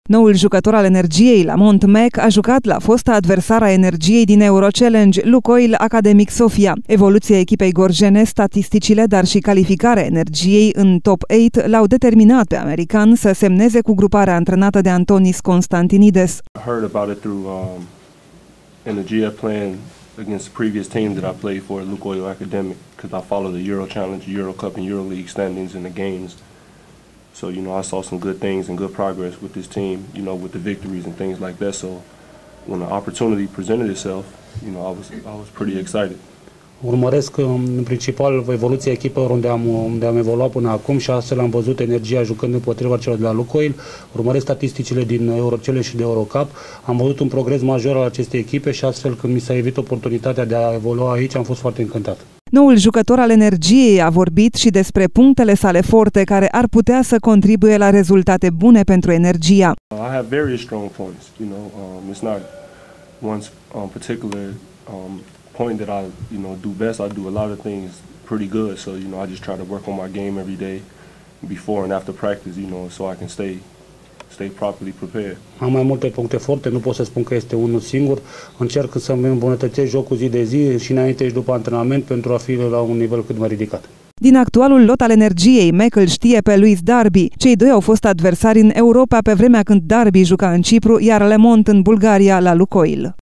Noul jucător al Energiei, Lamont Mac, a jucat la fosta adversară a Energiei din Eurochallenge, Lukoil Academic Sofia. Evoluția echipei gorjene, statisticile, dar și calificarea Energiei în top 8 l-au determinat pe american să semneze cu gruparea antrenată de Antonis Constantinides. I heard about it through Energia playing against previous teams that I played for at Lukoil Academic, because I follow the Euro Challenge, Euro Cup, and Euro League standings in the games. So, I saw some good things and good progress with this team, with the victories and things like that. So, when the opportunity presented itself, I was pretty excited. Urmăresc în principal evoluția echipelor unde am evoluat până acum și astfel am văzut Energia jucând împotriva celor de la Lukoil. Urmăresc statisticile din Eurochallenge și de Eurocup. Am văzut un progres major al acestei echipe și astfel când mi s-a evit oportunitatea de a evolua aici, am fost foarte încântat. Noul jucător al Energiei a vorbit și despre punctele sale forte care ar putea să contribuie la rezultate bune pentru Energia. I have very strong points, it's not one particular point that I do best. I do a lot of things pretty good, so I just try to work on my game every day before and after practice, so I can stay properly prepared. Am mai multe puncte forte, nu pot să spun că este unul singur. Încerc să-mi îmbunătățesc jocul zi de zi și înainte și după antrenament pentru a fi la un nivel cât mai ridicat. Din actualul lot al Energiei, Mac îl știe pe Luis Darby. Cei doi au fost adversari în Europa pe vremea când Darby juca în Cipru, iar Lamont în Bulgaria la Lukoil.